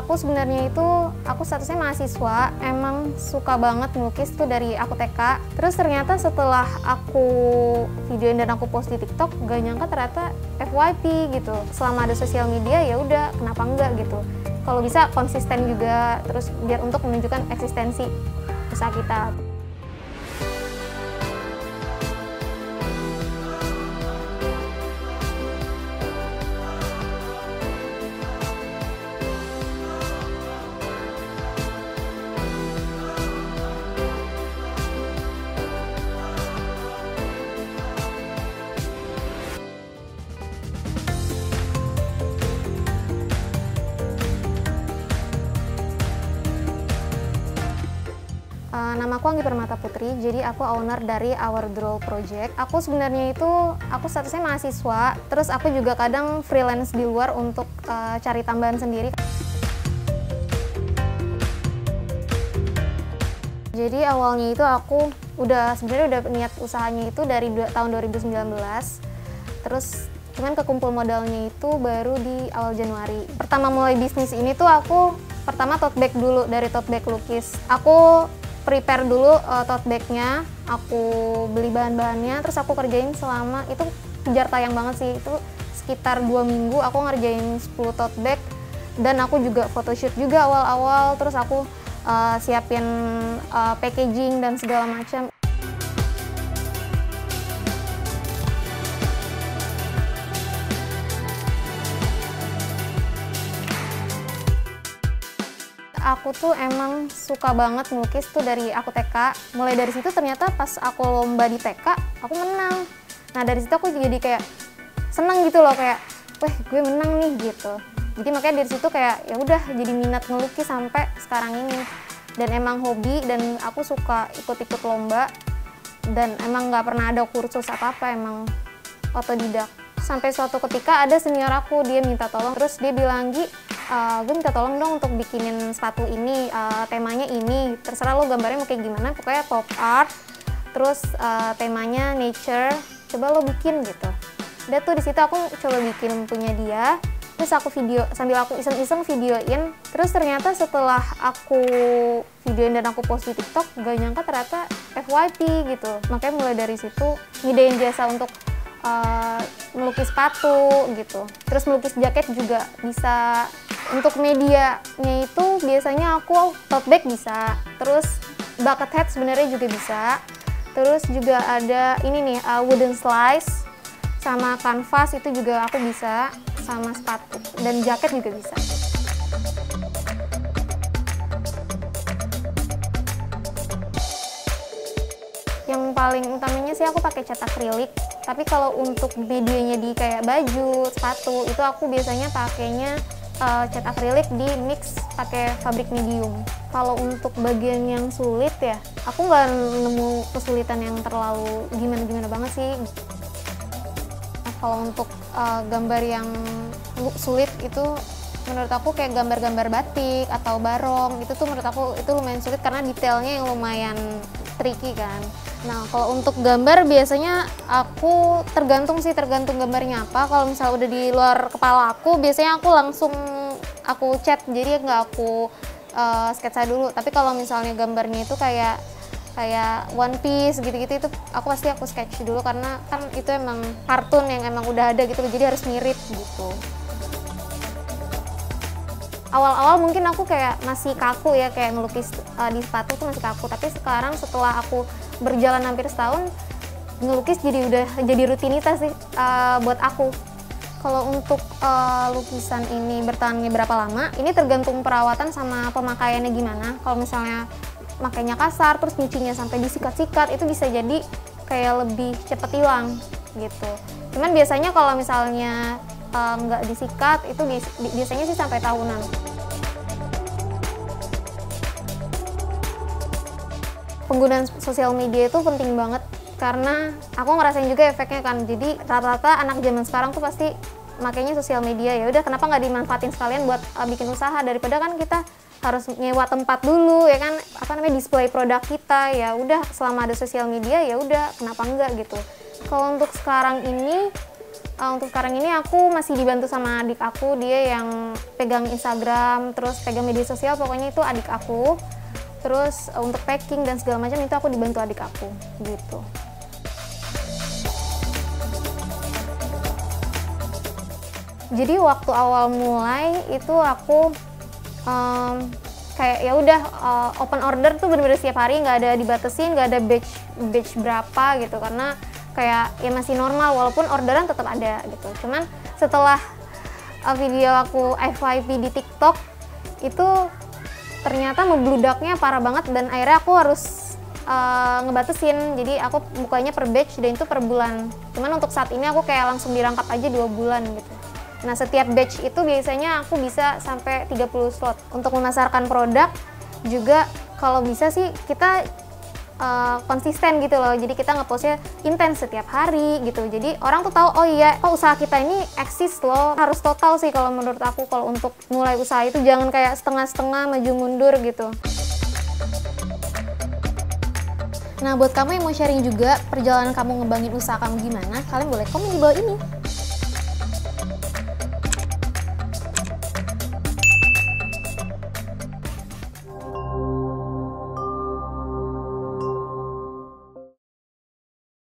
Aku sebenarnya itu, aku statusnya mahasiswa, emang suka banget melukis tuh dari aku TK. Terus ternyata setelah aku videoin dan aku post di TikTok, gak nyangka ternyata FYP gitu. Selama ada sosial media ya udah, kenapa enggak gitu. Kalau bisa konsisten juga, terus biar untuk menunjukkan eksistensi usaha kita. Nama aku Anggi Permata Putri, jadi aku owner dari Our Draw Project. Aku sebenarnya itu, aku statusnya mahasiswa, terus aku juga kadang freelance di luar untuk cari tambahan sendiri. Jadi awalnya itu aku sebenarnya udah niat usahanya itu dari tahun 2019, terus cuman kekumpul modalnya itu baru di awal Januari. Pertama mulai bisnis ini tuh aku pertama tote bag dulu, dari tote bag lukis. Aku prepare dulu tote bagnya, aku beli bahan-bahannya, terus aku kerjain selama, itu kejar tayang banget sih, itu sekitar 2 minggu aku ngerjain 10 tote bag, dan aku juga photoshoot juga awal-awal, terus aku siapin packaging dan segala macam. Aku tuh emang suka banget melukis tuh dari aku TK. Mulai dari situ ternyata pas aku lomba di TK, aku menang. Nah dari situ aku jadi kayak seneng gitu loh, kayak, weh gue menang nih gitu. Jadi makanya dari situ kayak ya udah jadi minat ngelukis sampai sekarang ini. Dan emang hobi, dan aku suka ikut-ikut lomba. Dan emang nggak pernah ada kursus apa-apa, emang otodidak. Sampai suatu ketika ada senior aku, dia minta tolong, terus dia bilang, Gi, gue minta tolong dong untuk bikinin sepatu ini, temanya ini, terserah lo gambarnya mau kayak gimana, pokoknya pop art, terus temanya nature, coba lo bikin gitu. Udah tuh di situ aku coba bikin punya dia, terus aku video, sambil aku iseng-iseng videoin, terus ternyata setelah aku videoin dan aku post di TikTok, gak nyangka ternyata FYP gitu. Makanya mulai dari situ nyedain jasa untuk melukis sepatu gitu, terus melukis jaket juga bisa. Untuk medianya itu biasanya aku tote bag bisa, terus bucket hat sebenarnya juga bisa, terus juga ada ini nih wooden slice sama canvas itu juga aku bisa, sama sepatu dan jaket juga bisa. Yang paling utamanya sih aku pakai cat akrilik. Tapi kalau untuk medianya di kayak baju, sepatu, itu aku biasanya pakainya cat akrilik di mix pakai fabrik medium. Kalau untuk bagian yang sulit ya, aku nggak nemu kesulitan yang terlalu gimana-gimana banget sih. Kalau untuk gambar yang sulit itu menurut aku kayak gambar-gambar batik atau barong, itu tuh menurut aku itu lumayan sulit karena detailnya yang lumayan tricky kan. Nah kalau untuk gambar biasanya aku tergantung gambarnya apa. Kalau misalnya udah di luar kepala aku, biasanya aku langsung aku cat, jadi nggak aku sketsa dulu. Tapi kalau misalnya gambarnya itu kayak One Piece gitu-gitu, itu aku pasti aku sketch dulu karena kan itu emang kartun yang emang udah ada gitu, jadi harus mirip gitu. Awal-awal mungkin aku kayak masih kaku ya, kayak melukis di sepatu tuh masih kaku, tapi sekarang setelah aku berjalan hampir setahun, ngelukis jadi rutinitas sih buat aku. Kalau untuk lukisan ini bertahannya berapa lama, ini tergantung perawatan sama pemakaiannya gimana. Kalau misalnya makainya kasar, terus nyucinya sampai disikat-sikat, itu bisa jadi kayak lebih cepet hilang gitu. Cuman biasanya kalau misalnya nggak disikat, itu biasanya sih sampai tahunan. Penggunaan sosial media itu penting banget karena aku ngerasain juga efeknya kan. Jadi rata-rata anak zaman sekarang tuh pasti makanya sosial media. Ya udah, kenapa nggak dimanfaatin sekalian buat bikin usaha, daripada kan kita harus nyewa tempat dulu ya kan, display produk kita. Ya udah, selama ada sosial media ya udah, kenapa enggak gitu. Kalau untuk sekarang ini Untuk sekarang ini aku masih dibantu sama adik aku, dia yang pegang Instagram, terus pegang media sosial, pokoknya itu adik aku. Terus untuk packing dan segala macam itu aku dibantu adik aku gitu. Jadi waktu awal mulai itu aku kayak ya udah open order tuh bener-bener setiap hari, nggak ada dibatasin, nggak ada batch berapa gitu, karena kayak ya masih normal walaupun orderan tetap ada gitu. Cuman setelah video aku FYP di TikTok itu ternyata membludaknya parah banget dan akhirnya aku harus ngebatasin. Jadi aku bukanya per batch dan itu per bulan. Cuman untuk saat ini aku kayak langsung dirangkap aja 2 bulan gitu. Nah, setiap batch itu biasanya aku bisa sampai 30 slot. Untuk memasarkan produk juga kalau bisa sih kita konsisten gitu loh. Jadi kita ngepostnya intens setiap hari gitu. Jadi orang tuh tahu, oh iya, kok usaha kita ini eksis loh. Harus total sih kalau menurut aku, kalau untuk mulai usaha itu jangan kayak setengah-setengah maju mundur gitu. Nah, buat kamu yang mau sharing juga perjalanan kamu ngembangin usaha kamu gimana, kalian boleh komen di bawah ini.